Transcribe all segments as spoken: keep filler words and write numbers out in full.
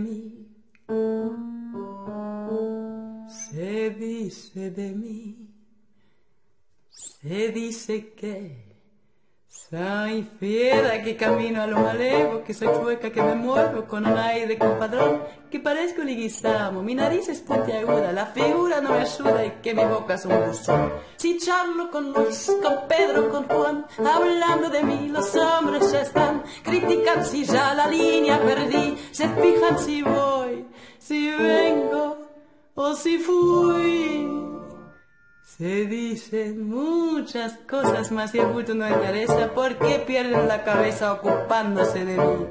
mí, se dice de mí, se dice que soy fiera, que camino a lo malevo, que soy chueca, que me muevo con un aire compadrón, que parezco liguizamo, mi nariz es puntiaguda, la figura no me ayuda y que mi boca es un buzón. Si charlo con Luis, con Pedro, con Juan, hablando de mí, los hombres ya están, critican si ya la línea perdí, se fijan si voy, si vengo o si fui. Se dicen muchas cosas, mas si el bulto no interesa, ¿por qué pierden la cabeza ocupándose de mí?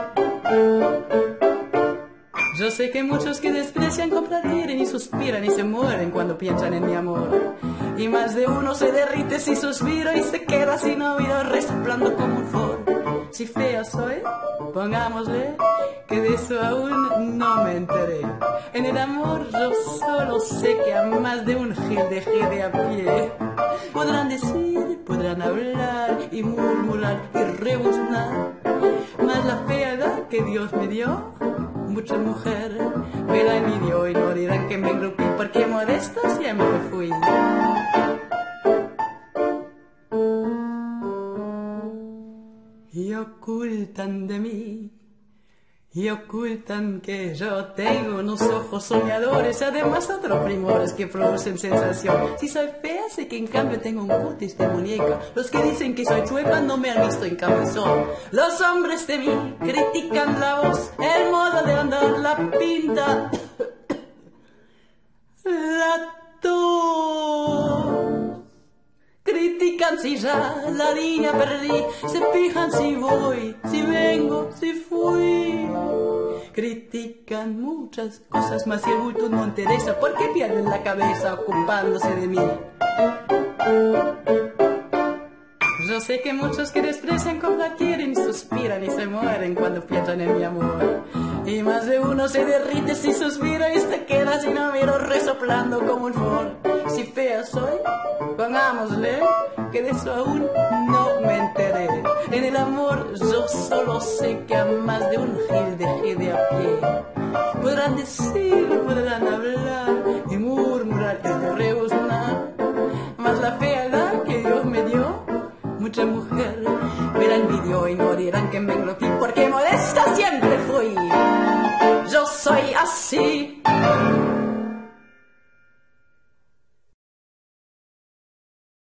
Yo sé que muchos que desprecian complacieren y suspiran y se mueren cuando piensan en mi amor. Y más de uno se derrite si suspiro y se queda sin oído resoplando como un foro. Si fea soy, pongámosle que de eso aún no me enteré. En el amor yo solo sé que a más de un gil de gil de a pie. Podrán decir, podrán hablar y murmurar y rebuznar, mas la fealdad que Dios me dio, mucha mujer me la envidió y no dirán que me engrupí porque modesta siempre fui. Y ocultan de mí, y ocultan que yo tengo unos ojos soñadores, además otros primores que producen sensación. Si soy fea, sé que en cambio tengo un cutis de muñeca. Los que dicen que soy chueca no me han visto en camisón. Los hombres de mí critican la voz, el modo de andar, la pinta, la tos. Critican si ya la línea perdí, se fijan si voy, si vengo, si fui. Critican muchas cosas, mas si el bulto no interesa, ¿por qué pierden la cabeza ocupándose de mí? Yo sé que muchos que desprecian como la quieren y suspiran y se mueren cuando piensan en mi amor. Y más de uno se derrite si suspira y se queda sin oído resoplando como un for. Si fea soy, pongámosle que de eso aún no me enteré. En el amor yo solo sé que a más de un gil de gil de a pie. Podrán decir, podrán hablar y murmurar y rebuznar, mas la fealdad que Dios me dio, mucha mujer me la envidió y no dirán que me engrupí porque modesta siempre fui. Yo soy así.